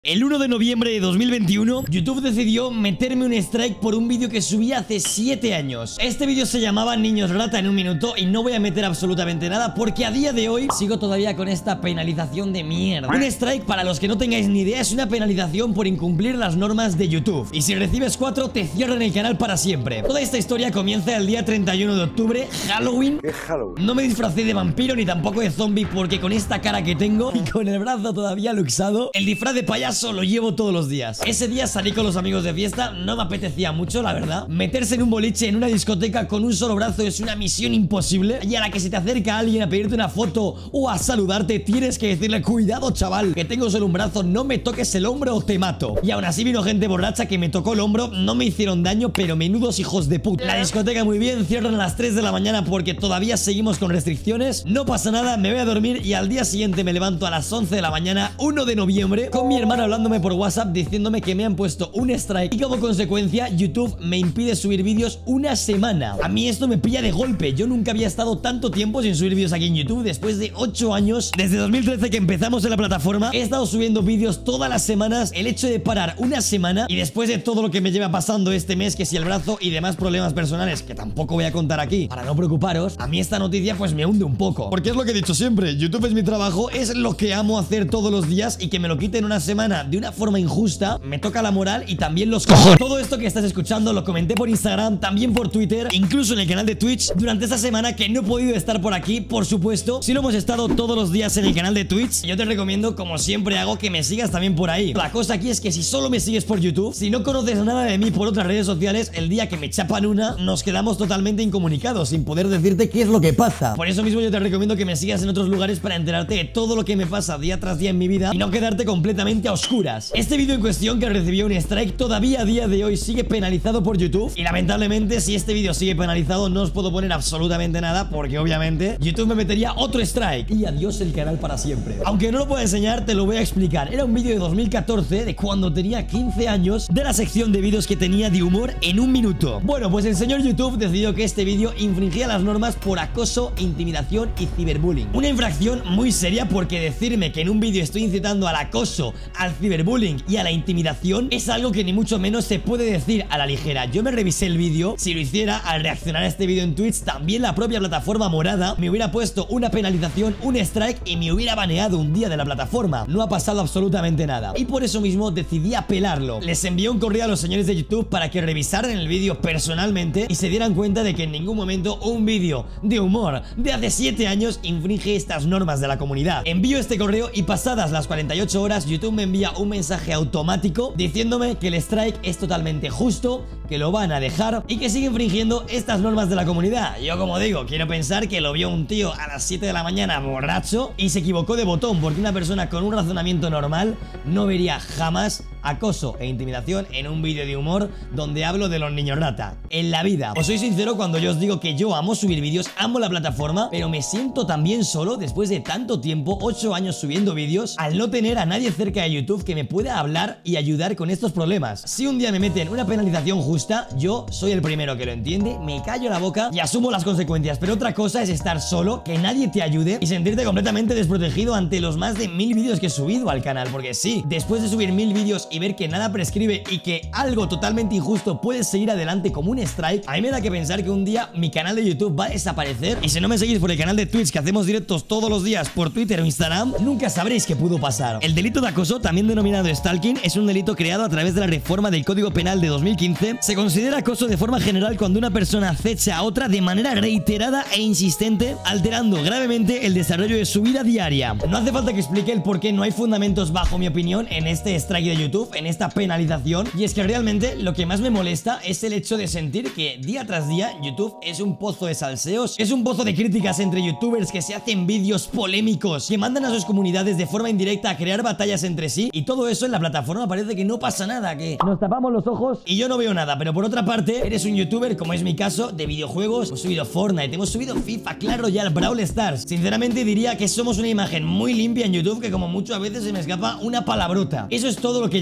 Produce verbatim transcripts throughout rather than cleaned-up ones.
El uno de noviembre de dos mil veintiuno, YouTube decidió meterme un strike por un vídeo que subí hace siete años. Este vídeo se llamaba Niños Rata en un minuto y no voy a meter absolutamente nada porque a día de hoy sigo todavía con esta penalización de mierda. Un strike, para los que no tengáis ni idea, es una penalización por incumplir las normas de YouTube. Y si recibes cuatro, te cierran el canal para siempre. Toda esta historia comienza el día treinta y uno de octubre, Halloween. Es Halloween. No me disfracé de vampiro ni tampoco de zombie porque con esta cara que tengo y con el brazo todavía luxado, el disfraz de payaso lo llevo todos los días. Ese día salí con los amigos de fiesta, no me apetecía mucho, la verdad. Meterse en un boliche, en una discoteca con un solo brazo es una misión imposible, y a la que se te acerca alguien a pedirte una foto o a saludarte, tienes que decirle: cuidado, chaval, que tengo solo un brazo, no me toques el hombro o te mato. Y aún así vino gente borracha que me tocó el hombro, no me hicieron daño, pero menudos hijos de puta. La discoteca muy bien, cierran a las tres de la mañana porque todavía seguimos con restricciones. No pasa nada, me voy a dormir y al día siguiente me levanto a las once de la mañana, uno de noviembre, con mi hermano hablándome por WhatsApp diciéndome que me han puesto un strike y como consecuencia YouTube me impide subir vídeos una semana. A mí esto me pilla de golpe. Yo nunca había estado tanto tiempo sin subir vídeos aquí en YouTube después de ocho años. Desde dos mil trece que empezamos en la plataforma he estado subiendo vídeos todas las semanas. El hecho de parar una semana y después de todo lo que me lleva pasando este mes, que si el brazo y demás problemas personales que tampoco voy a contar aquí para no preocuparos, a mí esta noticia pues me hunde un poco, porque es lo que he dicho siempre, YouTube es mi trabajo, es lo que amo hacer todos los días, y que me lo quiten una semana de una forma injusta me toca la moral y también los cojones. Todo esto que estás escuchando lo comenté por Instagram, también por Twitter, incluso en el canal de Twitch durante esta semana que no he podido estar por aquí. Por supuesto, si lo hemos estado todos los días en el canal de Twitch, yo te recomiendo, como siempre hago, que me sigas también por ahí. La cosa aquí es que si solo me sigues por YouTube, si no conoces nada de mí por otras redes sociales, el día que me chapan una, nos quedamos totalmente incomunicados, sin poder decirte qué es lo que pasa. Por eso mismo yo te recomiendo que me sigas en otros lugares para enterarte de todo lo que me pasa día tras día en mi vida y no quedarte completamente a oscuras. Este vídeo en cuestión, que recibió un strike, todavía a día de hoy sigue penalizado por YouTube, y lamentablemente si este vídeo sigue penalizado no os puedo poner absolutamente nada porque obviamente YouTube me metería otro strike y adiós el canal para siempre. Aunque no lo puedo enseñar, te lo voy a explicar. Era un vídeo de dos mil catorce, de cuando tenía quince años, de la sección de vídeos que tenía de humor en un minuto. Bueno, pues el señor YouTube decidió que este vídeo infringía las normas por acoso, intimidación y ciberbullying. Una infracción muy seria, porque decirme que en un vídeo estoy incitando al acoso, al ciberbullying y a la intimidación es algo que ni mucho menos se puede decir a la ligera. Yo me revisé el vídeo. Si lo hiciera al reaccionar a este vídeo en Twitch, también la propia plataforma morada me hubiera puesto una penalización, un strike, y me hubiera baneado un día de la plataforma. No ha pasado absolutamente nada, y por eso mismo decidí apelarlo. Les envié un correo a los señores de YouTube para que revisaran el vídeo personalmente y se dieran cuenta de que en ningún momento un vídeo de humor de hace siete años infringe estas normas de la comunidad. Envío este correo y pasadas las cuarenta y ocho horas YouTube me envía un mensaje automático diciéndome que el strike es totalmente justo, que lo van a dejar y que sigue infringiendo estas normas de la comunidad. Yo, como digo, quiero pensar que lo vio un tío a las siete de la mañana borracho y se equivocó de botón, porque una persona con un razonamiento normal no vería jamás acoso e intimidación en un vídeo de humor donde hablo de los niños rata. En la vida, os soy sincero cuando yo os digo que yo amo subir vídeos, amo la plataforma, pero me siento también solo después de tanto tiempo, ocho años subiendo vídeos, al no tener a nadie cerca de YouTube que me pueda hablar y ayudar con estos problemas. Si un día me meten una penalización justa, yo soy el primero que lo entiende, me callo la boca y asumo las consecuencias, pero otra cosa es estar solo, que nadie te ayude y sentirte completamente desprotegido ante los más de mil vídeos que he subido al canal, porque sí, después de subir mil vídeos y ver que nada prescribe y que algo totalmente injusto puede seguir adelante como un strike, a mí me da que pensar que un día mi canal de YouTube va a desaparecer. Y si no me seguís por el canal de Twitch, que hacemos directos todos los días por Twitter o Instagram, nunca sabréis qué pudo pasar. El delito de acoso, también denominado stalking, es un delito creado a través de la reforma del Código Penal de dos mil quince. Se considera acoso de forma general cuando una persona acecha a otra de manera reiterada e insistente, alterando gravemente el desarrollo de su vida diaria. No hace falta que explique el por qué no hay fundamentos, bajo mi opinión, en este strike de YouTube, en esta penalización, y es que realmente lo que más me molesta es el hecho de sentir que día tras día YouTube es un pozo de salseos, es un pozo de críticas entre youtubers que se hacen vídeos polémicos, que mandan a sus comunidades de forma indirecta a crear batallas entre sí, y todo eso en la plataforma parece que no pasa nada, que nos tapamos los ojos y yo no veo nada. Pero por otra parte, eres un youtuber, como es mi caso, de videojuegos, hemos subido Fortnite, hemos subido FIFA, Clash Royale, Brawl Stars. Sinceramente diría que somos una imagen muy limpia en YouTube, que como mucho a veces se me escapa una palabrota. Eso es todo lo que llegué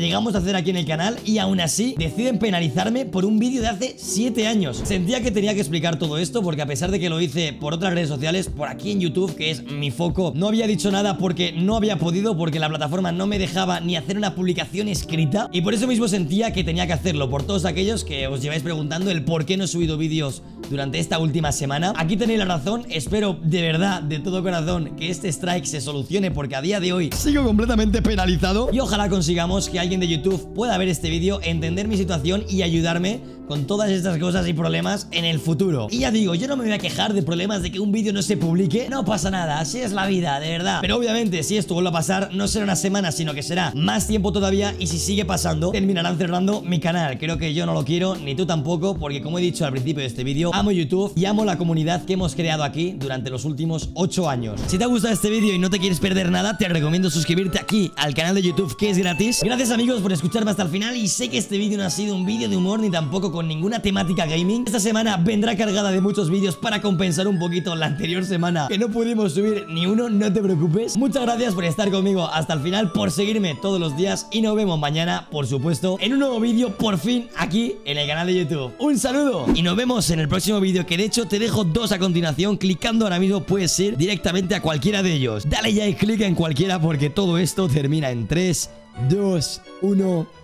llegamos a hacer aquí en el canal y aún así deciden penalizarme por un vídeo de hace siete años. Sentía que tenía que explicar todo esto porque a pesar de que lo hice por otras redes sociales, por aquí en YouTube, que es mi foco, no había dicho nada porque no había podido, porque la plataforma no me dejaba ni hacer una publicación escrita, y por eso mismo sentía que tenía que hacerlo por todos aquellos que os lleváis preguntando el por qué no he subido vídeos durante esta última semana. Aquí tenéis la razón. Espero de verdad, de todo corazón, que este strike se solucione porque a día de hoy sigo completamente penalizado, y ojalá consigamos que alguien de YouTube pueda ver este vídeo, entender mi situación y ayudarme con todas estas cosas y problemas en el futuro. Y ya digo, yo no me voy a quejar de problemas de que un vídeo no se publique, no pasa nada, así es la vida, de verdad. Pero obviamente si esto vuelve a pasar, no será una semana, sino que será más tiempo todavía, y si sigue pasando, terminarán cerrando mi canal. Creo que yo no lo quiero, ni tú tampoco, porque como he dicho al principio de este vídeo, amo YouTube y amo la comunidad que hemos creado aquí durante los últimos ocho años. Si te ha gustado este vídeo y no te quieres perder nada, te recomiendo suscribirte aquí al canal de YouTube, que es gratis. Gracias amigos por escucharme hasta el final, y sé que este vídeo no ha sido un vídeo de humor ni tampoco con ninguna temática gaming. Esta semana vendrá cargada de muchos vídeos para compensar un poquito la anterior semana que no pudimos subir ni uno, no te preocupes. Muchas gracias por estar conmigo hasta el final, por seguirme todos los días, y nos vemos mañana, por supuesto, en un nuevo vídeo, por fin, aquí en el canal de YouTube. Un saludo y nos vemos en el próximo vídeo, que de hecho te dejo dos a continuación. Clicando ahora mismo puedes ir directamente a cualquiera de ellos. Dale ya y clica en cualquiera porque todo esto termina en tres, dos, uno...